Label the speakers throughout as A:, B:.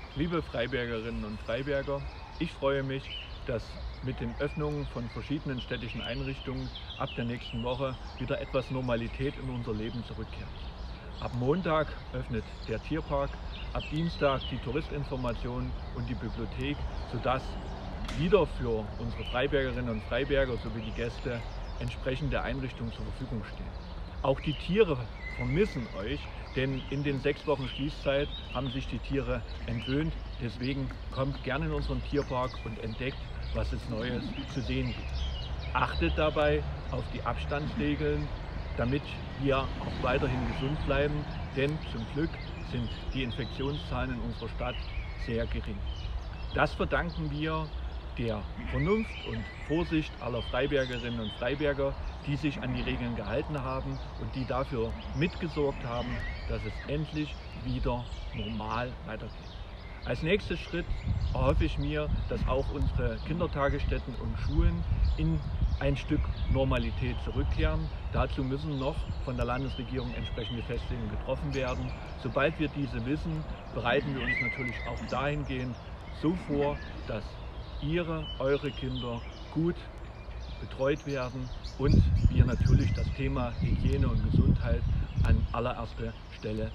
A: Liebe Freibergerinnen und Freiberger, ich freue mich, dass mit den Öffnungen von verschiedenen städtischen Einrichtungen ab der nächsten Woche wieder etwas Normalität in unser Leben zurückkehrt. Ab Montag öffnet der Tierpark, ab Dienstag die Touristinformation und die Bibliothek, sodass wieder für unsere Freibergerinnen und Freiberger sowie die Gäste entsprechende Einrichtungen zur Verfügung stehen. Auch die Tiere vermissen euch, denn in den 6 Wochen Schließzeit haben sich die Tiere entwöhnt. Deswegen kommt gerne in unseren Tierpark und entdeckt, was es Neues zu sehen gibt. Achtet dabei auf die Abstandsregeln, damit wir auch weiterhin gesund bleiben, denn zum Glück sind die Infektionszahlen in unserer Stadt sehr gering. Das verdanken wir der Vernunft und Vorsicht aller Freibergerinnen und Freiberger, die sich an die Regeln gehalten haben und die dafür mitgesorgt haben, dass es endlich wieder normal weitergeht. Als nächster Schritt erhoffe ich mir, dass auch unsere Kindertagesstätten und Schulen in ein Stück Normalität zurückkehren. Dazu müssen noch von der Landesregierung entsprechende Festlegungen getroffen werden. Sobald wir diese wissen, bereiten wir uns natürlich auch dahingehend so vor, dass eure Kinder gut betreut werden und wir natürlich das Thema Hygiene und Gesundheit an allererster Stelle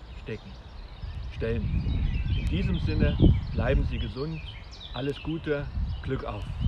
A: stellen. In diesem Sinne bleiben Sie gesund, alles Gute, Glück auf!